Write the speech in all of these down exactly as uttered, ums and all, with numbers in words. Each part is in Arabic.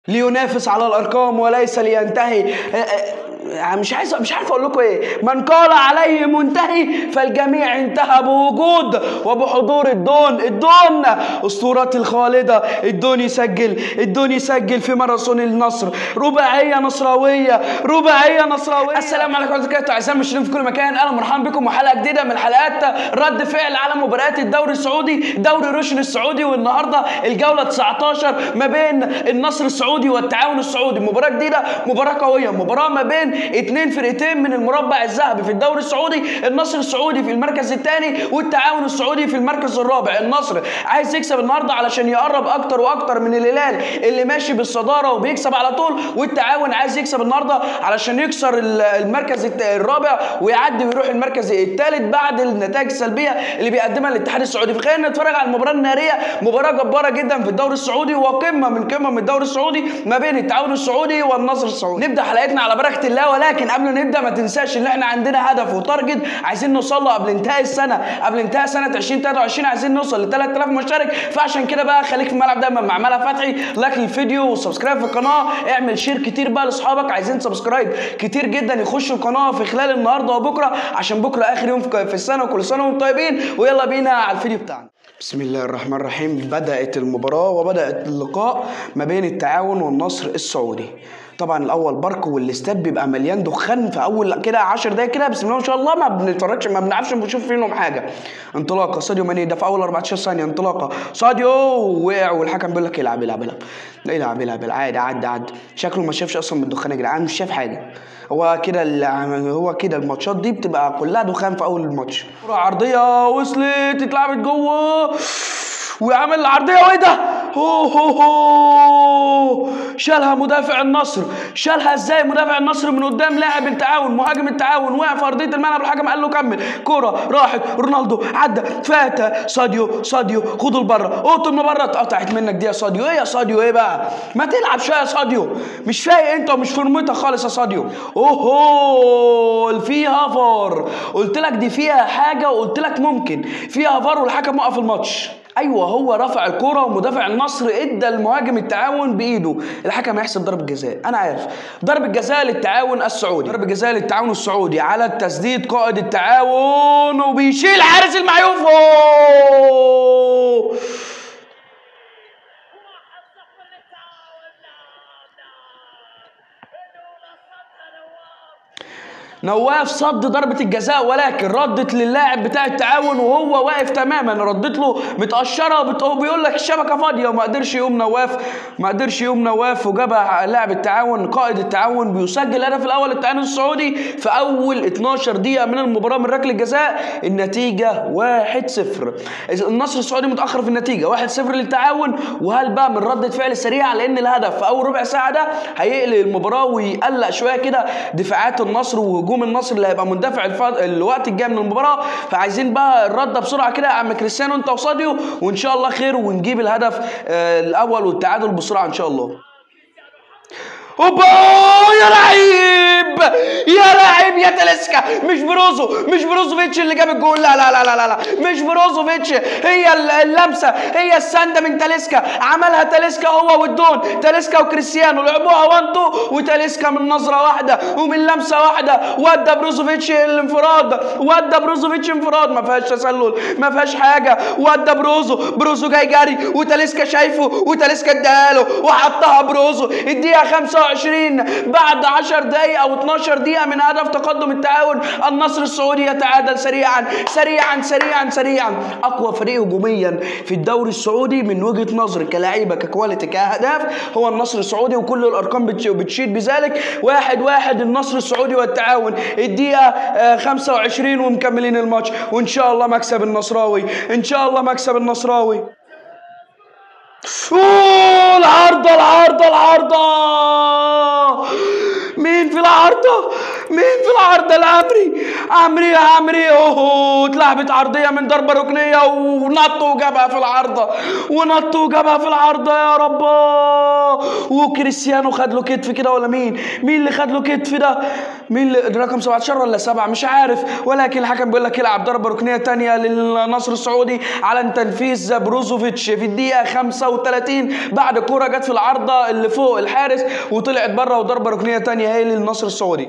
لينافس على الارقام وليس لينتهي. مش عايز مش عارف اقول لكم ايه. من قال عليه منتهي فالجميع انتهى بوجود وبحضور الدون. الدون اسطورات الخالده. الدون يسجل الدون يسجل في ماراثون النصر. رباعيه نصراويه رباعيه نصراويه. السلام عليكم ورحمه الله وبركاته اعزائي المشاهدين في كل مكان. اهلا ومرحبا بكم وحلقه جديده من حلقات رد فعل على مباريات الدوري السعودي، دوري روشن السعودي. والنهارده الجوله تسعتاشر ما بين النصر السعودي والتعاون السعودي. مباراه جديده، مباراه قويه، مباراه ما بين اتنين فرقتين من المربع الذهبي في الدوري السعودي. النصر السعودي في المركز الثاني والتعاون السعودي في المركز الرابع. النصر عايز يكسب النهارده علشان يقرب اكتر واكتر من الهلال اللي ماشي بالصداره وبيكسب على طول، والتعاون عايز يكسب النهارده علشان يكسر المركز الرابع ويعدي ويروح المركز الثالث بعد النتائج السلبيه اللي بيقدمها الاتحاد السعودي. فخلينا نتفرج على المباراه الناريه، مباراه جباره جدا في الدوري السعودي وقمه من قمم الدوري السعودي ما بين التعاون السعودي والنصر السعودي. نبدا حلقتنا على بركه الله، ولكن قبل ما نبدا ما تنساش ان احنا عندنا هدف وتارجت عايزين نوصل له قبل انتهاء السنه، قبل انتهاء سنه ألفين وتلاتة وعشرين عايزين نوصل ل ثلاثة آلاف مشترك. فعشان كده بقى خليك في الملعب دايما مع ملعب فتحي. لايك للفيديو وسبسكرايب في القناه، اعمل شير كتير بقى لاصحابك عايزين سبسكرايب كتير جدا يخشوا القناه في خلال النهارده وبكره، عشان بكره اخر يوم في السنه وكل سنه وانتم طيبين. ويلا بينا على الفيديو بتاعنا. بسم الله الرحمن الرحيم. بدأت المباراة وبدأت اللقاء ما بين التعاون والنصر السعودي. طبعا الاول برق والاستاد بيبقى مليان دخان في اول كده عشر دقايق كده، بسم الله ما شاء الله ما بنتفرجش ما بنعرفش نشوف فيهم حاجه. انطلاقه ساديو ماني ده في اول أربعتاشر ثانيه. انطلاقه ساديو وقع والحكم بيقول لك العب العب العب العب العب عادي عدى عدى. شكله ما شافش اصلا من الدخان يا جدعان، مش شاف حاجه. هو كده هو كده الماتشات دي بتبقى كلها دخان في اول الماتش. كره عرضيه وصلت اتلعبت جوه وعمل العرضيه وايه ده؟ هو هو هو شالها مدافع النصر. شالها ازاي مدافع النصر من قدام لاعب التعاون؟ مهاجم التعاون وقع في ارضيه الملعب، الحكم قال له كمل. كره راحت رونالدو عدى فات ساديو ساديو خدوا لبره قطم بره. اتقطعت منك دي يا ساديو. ايه يا ساديو ايه بقى؟ ما تلعب شويه يا ساديو، مش فايق انت ومش فورمتك خالص يا ساديو. اوهو فيها فار. قلت لك دي فيها حاجه وقلت لك ممكن فيها فار والحكم وقف الماتش. ايوه هو رفع الكرة ومدافع النصر ادى المهاجم التعاون بايده. الحكم هيحسب ضربة جزاء. انا عارف ضربة جزاء للتعاون السعودي، ضربة جزاء للتعاون السعودي على التسديد. قائد التعاون وبيشيل حارس المعيوف. نواف صد ضربة الجزاء ولكن ردت للاعب بتاع التعاون وهو واقف تماما، ردت له متقشره وبيقول لك الشبكه فاضيه وما قدرش يقوم نواف ما قدرش يقوم نواف وجابها لاعب التعاون. قائد التعاون بيسجل الهدف الاول للتعاون السعودي في اول اتناشر دقيقه من المباراه من ركله الجزاء. النتيجه واحد صفر. النصر السعودي متاخر في النتيجه واحد صفر للتعاون. وهل بقى من رده فعل سريعه لان الهدف في اول ربع ساعه ده هيقلق المباراه ويقلق شويه كده دفاعات النصر وهجوم النصر اللي هيبقى مندفع الفض... الوقت الجاي من المباراه. فعايزين بقى الرده بسرعه كده يا عم كريستيانو انت وصاديو، وان شاء الله خير ونجيب الهدف آه الاول والتعادل بسرعه ان شاء الله. اوبا يا لعيب يا لعيب يا تاليسكا. مش بروزو مش بروزوفيتش اللي جاب الجول، لا لا لا لا لا مش بروزوفيتش. هي اللمسه هي السنده من تاليسكا، عملها تاليسكا هو والدون. تاليسكا وكريستيانو لعبوها وانتو وتاليسكا من نظره واحده ومن لمسه واحده ودى بروزوفيتش الانفراد. ودى بروزوفيتش انفراد ما فيهاش تسلل ما فيهاش حاجه. ودى بروزو بروزو جاي جاري وتاليسكا شايفه وتاليسكا اداها له وحطها بروزو. الدقيقه خمسة وعشرين بعد عشر دقايق او اتناشر دقيقه من هدف تقدم التعاون. النصر السعودي يتعادل سريعا سريعا سريعا سريعا. اقوى فريق هجوميا في الدوري السعودي من وجهه نظري كلاعيبه ككواليتي كاهداف هو النصر السعودي، وكل الارقام بتشيد بذلك. واحد واحد النصر السعودي والتعاون. الدقيقه خمسة وعشرين ومكملين الماتش وان شاء الله مكسب النصراوي ان شاء الله مكسب النصراوي. اوه العارضة العارضة العارضة. مين في العارضة؟ مين في العارضة؟ العمري. عمري عمري اوه اتلعبت عرضية من ضربة ركنية ونط وجابها في العارضة، ونط وجابها في العارضة يا رباه. وكريستيانو خد له كتف كده ولا مين؟ مين اللي خد له كتف ده؟ مين اللي رقم سبعتاشر ولا سبعة مش عارف، ولكن الحكم بيقول لك يلعب ضربة ركنية تانية للنصر السعودي على تنفيذ بروزوفيتش في الدقيقة خمسة وثلاثين بعد كرة جت في العارضة اللي فوق الحارس وطلعت بره، وضربة ركنية تانية هي للنصر السعودي.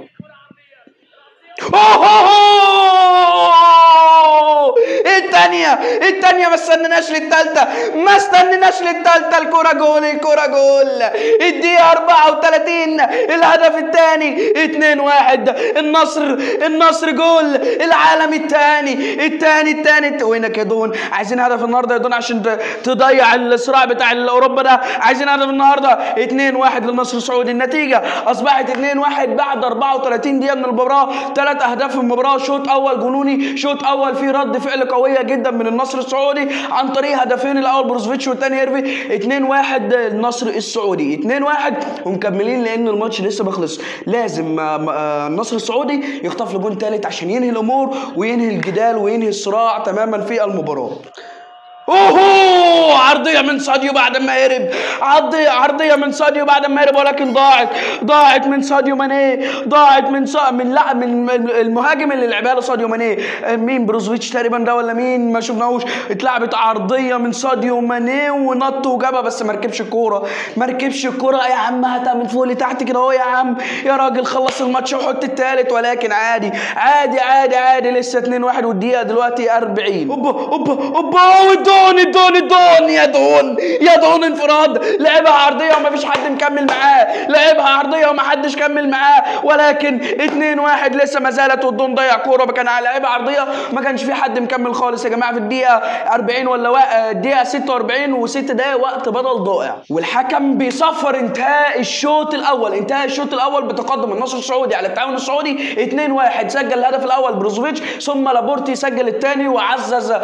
الثانية الثانية ما استنيناش للثالثة، ما استنيناش للثالثة. الكرة جول، الكرة جول. الدقيقة أربعة وثلاثين الهدف الثاني اتنين واحد النصر، النصر جول. العالم الثاني الثاني الثاني وينك يا دون؟ عايزين هدف النهارده يا دون عشان تضيع الصراع بتاع اوروبا ده. عايزين هدف النهارده. اتنين واحد للنصر السعودي. النتيجة اصبحت اتنين واحد بعد أربعة وثلاثين دقيقة من المباراة. ثلاث اهداف في المباراة. شوط اول جنوني، شوط اول فيه رد فعل قوية جدا من النصر السعودي عن طريق هدفين، الاول بروزوفيتش والثاني هيرفي. اتنين واحد النصر السعودي، اتنين واحد ومكملين لان الماتش لسه ما خلص. لازم النصر السعودي يخطف له جون ثالث عشان ينهي الامور وينهي الجدال وينهي الصراع تماما في المباراة. اوه عرضيه من ساديو بعد ما هرب، عرضيه عرضيه من ساديو بعد ما هرب، ولكن ضاعت ضاعت من ساديو ماني، ضاعت من سا... من لا من المهاجم اللي لعبها له ساديو ماني. مين؟ بروزوفيتش تقريبا ده ولا مين؟ ما شفناهوش. اتلعبت عرضيه من ساديو ماني ونط وجابها بس ما ركبش الكوره، ما ركبش الكوره. يا عم هاتها من فوق لتحت كده اهو يا عم، يا راجل خلص الماتش وحط الثالث. ولكن عادي عادي عادي عادي لسه اتنين واحد والدقيقه دلوقتي أربعين. اوبا اوبا اوبا الدون الدون الدون يا دون يا دون انفراد. لعبها عرضيه وما فيش حد مكمل معاه، لعبها عرضيه وما حدش كمل معاه. ولكن اتنين واحد لسه ما زالت، والدون ضيع كوره كان على لعبها عرضيه ما كانش في حد مكمل خالص يا جماعه في الدقيقه أربعين ولا و... الدقيقه ستة وأربعين وست دقايق وقت بدل ضائع. والحكم بيصفر انتهاء الشوط الاول، انتهى الشوط الاول بتقدم النصر السعودي على التعاون السعودي اتنين واحد. سجل الهدف الاول بروزوفيتش، ثم لابورتي سجل الثاني وعزز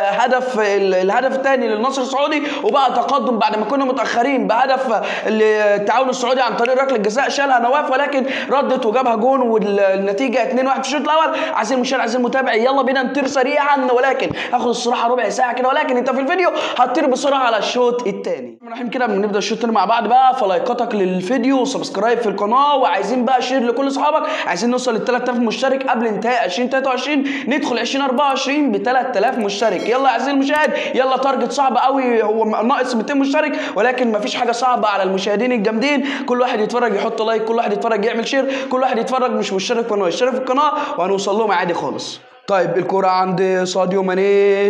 هدف الهدف الثاني للنصر السعودي، وبقى تقدم بعد ما كنا متاخرين بهدف التعاون السعودي عن طريق ركله جزاء شالها نواف، ولكن ردت وجابها جون والنتيجه اتنين واحد في الشوط الاول. عايزين المشاهد عايزين المتابع يلا بينا نطير سريعا، ولكن هاخد الصراحه ربع ساعه كده، ولكن انت في الفيديو هتطير بسرعه على الشوط الثاني. رحيم كده بنبدا الشوط الثاني مع بعض بقى. فلايكاتك للفيديو وسبسكرايب في القناه، وعايزين بقى شير لكل اصحابك. عايزين نوصل لل ثلاثة آلاف مشترك قبل انتهاء ألفين وتلاتة وعشرين، ندخل ألفين وأربعة وعشرين ب ثلاثة آلاف مشترك. يلا يا عزيزي المشاهد يلا، تارجت صعب قوي، هو ناقص مئتين مشترك، ولكن مفيش حاجه صعبه على المشاهدين الجامدين. كل واحد يتفرج يحط لايك، كل واحد يتفرج يعمل شير، كل واحد يتفرج مش مشترك في القناه يشترك في القناه وهنوصل لهم عادي خالص. طيب الكرة عند ساديو ماني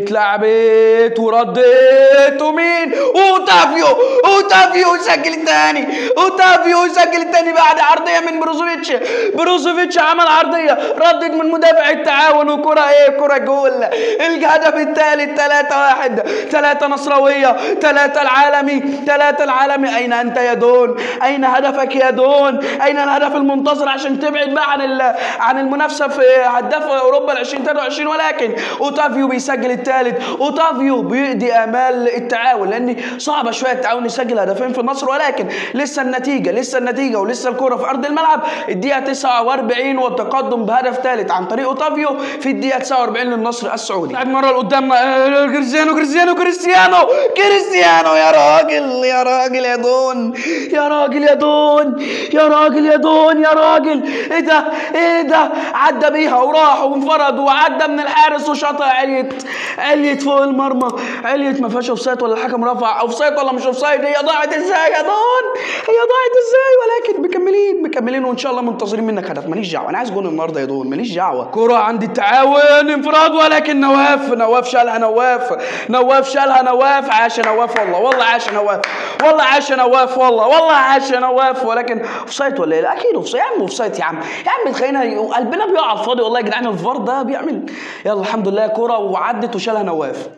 اتلعبت وردت، ومين؟ اوتافيو اوتافيو سجل الثاني، اوتافيو سجل الثاني بعد عرضية من بروزوفيتش. بروزوفيتش عمل عرضية ردت من مدافع التعاون، وكرة ايه؟ كرة جول. الهدف الثالث ثلاثة واحد، ثلاثة نصراوية، ثلاثة العالمي، ثلاثة العالمي. أين أنت يا دون؟ أين هدفك يا دون؟ أين الهدف المنتظر عشان تبعد بقى عن عن المنافسة في هداف أوروبا ألفين وتلاتة وعشرين؟ ولكن اوتافيو بيسجل الثالث، اوتافيو بيقضي امال التعاون، لان صعبه شويه التعاون يسجل هدفين في النصر. ولكن لسه النتيجه لسه النتيجه ولسه الكره في ارض الملعب. الدقيقه تسعة وأربعين والتقدم بهدف ثالث عن طريق اوتافيو في الدقيقه تسعة وأربعين للنصر السعودي. لعب مره لقدام كريستيانو كريستيانو كريستيانو كريستيانو يا راجل يا راجل يا دون يا راجل يا دون يا راجل يا دون يا راجل. ايه ده ايه ده؟ عدى بيها وراح وانفرد وعدى من الحارس وشاطها، عليت عليت فوق المرمى، عليت ما فيهاش اوفسايد ولا الحكم رفع اوفسايد ولا مش اوفسايد. هي ضاعت ازاي يا دون؟ هي ضاعت ازاي؟ ولكن مكملين مكملين وان شاء الله منتظرين منك هدف. ماليش دعوه، انا عايز جون النهارده يا دون، ماليش دعوه. كرة عند التعاون انفراد، ولكن نواف نواف شالها نواف نواف شالها نواف. عاش نواف والله والله عاش نواف والله عاش نواف والله والله عاش نواف. ولكن اوفسايد ولا ايه؟ اكيد اوفسايد يا عم، اوفسايد يا عم يا عم تخيلنا قلبنا بيقع على الفاضي والله يا جدعان. الفار ده بيعمل. يلا الحمد لله كرة وعدت وشالها نواف.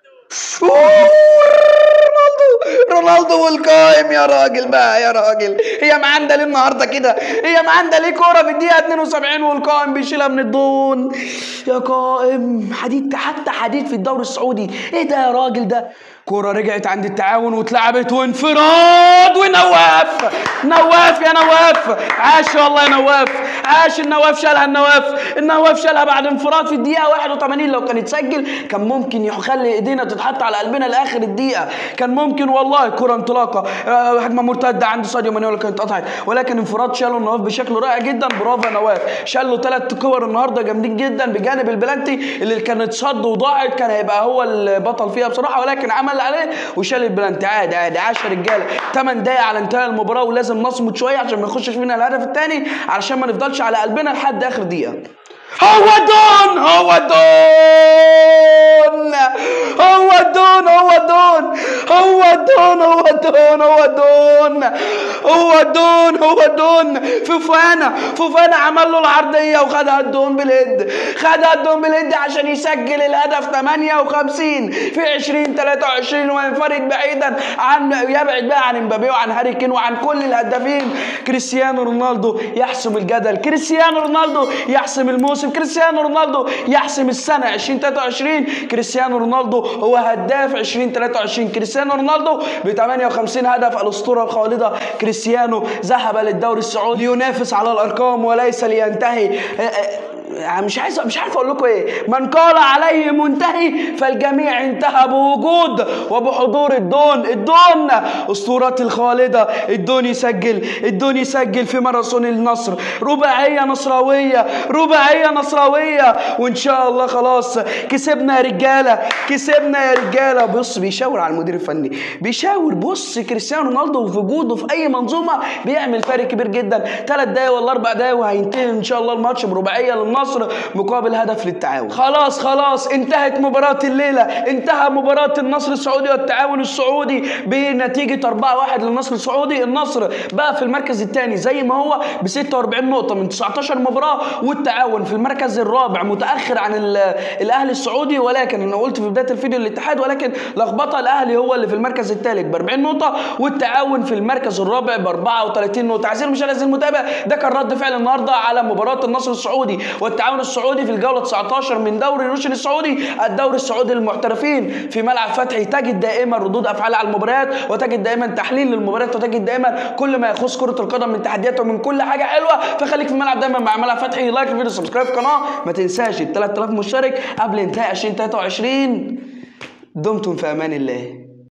رونالدو رونالدو والقائم يا راجل بقى يا راجل. هي معاندة ليه النهارده كده؟ هي معاندة ليه؟ كرة في الدقيقة اتنين وسبعين والقائم بيشيلها من الدون. يا قائم حديد، حتى حديد في الدوري السعودي. ايه ده يا راجل ده؟ كرة رجعت عند التعاون واتلعبت وانفراد ونواف. نواف يا نواف، عاش والله يا نواف، عاش النواف، شالها النواف، النواف شالها بعد انفراد في الدقيقة واحد وثمانين. لو كان يتسجل كان ممكن يخلي ايدينا تتحط على قلبنا لاخر الدقيقة، كان ممكن والله. كرة انطلاقة، هجمة مرتدة عند ساديو ماني اللي كانت قطعت، ولكن انفراد شالوا النواف بشكل رائع جدا. برافو يا نواف، شالوا ثلاث كور النهارده جامدين جدا بجانب البلانتي اللي كانت صد وضاعت، كان هيبقى هو البطل فيها بصراحة، ولكن عمل عليه وشال البلانتي. عادي عادي، عاش يا رجاله. ثمان دقايق على انتهاء المباراه ولازم نصمد شويه عشان ما يخشش فينا الهدف الثاني، علشان ما نفضلش على قلبنا لحد اخر دقيقه. هو دون هو دون هو دون هو دون هو دون هو دون هو دون هو دون هو دون فوفانا فوفانا عمل له العرضيه وخدها الدون بالهيد، خدها الدون بالهيد عشان يسجل الهدف ثمانية وخمسين في عشرين ثلاثة وعشرين وينفرد بعيدا عن، يبعد بقى عن امبابي وعن هاري كين وعن كل الهدافين. كريستيانو رونالدو يحسم الجدل، كريستيانو رونالدو يحسم الموسم، كريستيانو رونالدو يحسم السنه عشرين ثلاثة وعشرين. كريستيانو رونالدو هو هداف عشرين ثلاثة وعشرين، كريستيانو رونالدو ب ثمانية وخمسين هدف، الاسطوره الخالده كريستيانو ذهب للدوري السعودي لينافس على الارقام وليس لينتهي. مش عايز مش عارف اقول لكم ايه. من قال عليه منتهي فالجميع انتهى بوجود وبحضور الدون. الدون اسطورة الخالدة، الدون يسجل، الدون يسجل في ماراثون النصر. رباعية نصراوية، رباعية نصراوية، وان شاء الله خلاص كسبنا يا رجالة، كسبنا يا رجالة. بص بيشاور على المدير الفني، بيشاور. بص كريستيانو رونالدو في وجوده في اي منظومة بيعمل فرق كبير جدا. ثلاث دقايق ولا اربع دقايق وهينتهي ان شاء الله الماتش برباعية للنصر مقابل هدف للتعاون. خلاص خلاص انتهت مباراة الليلة، انتهى مباراة النصر السعودي والتعاون السعودي بنتيجة أربعة واحد للنصر السعودي. النصر بقى في المركز الثاني زي ما هو ب ستة وأربعين نقطة من تسعة عشر مباراة، والتعاون في المركز الرابع متأخر عن الأهلي السعودي، ولكن أنا قلت في بداية الفيديو الاتحاد ولكن لخبطة، الأهلي هو اللي في المركز الثالث ب أربعين نقطة والتعاون في المركز الرابع ب أربعة وثلاثين نقطة. عزيزي المشاهد عزيزي المتابع، ده كان رد فعل النهارده على مباراة النصر السعودي والتعاون السعودي في الجولة تسعة عشر من دوري روشن السعودي، الدوري السعودي للمحترفين. في ملعب فتحي تجد دائما ردود افعال على المباريات، وتجد دائما تحليل للمباريات، وتجد دائما كل ما يخص كرة القدم من تحديات ومن كل حاجة حلوة. فخليك في الملعب دايما مع ملعب فتحي. لايك الفيديو، سبسكرايب القناة، ما تنساش ال ثلاثة آلاف مشترك قبل انتهاء عشرين ثلاثة وعشرين. دمتم في امان الله.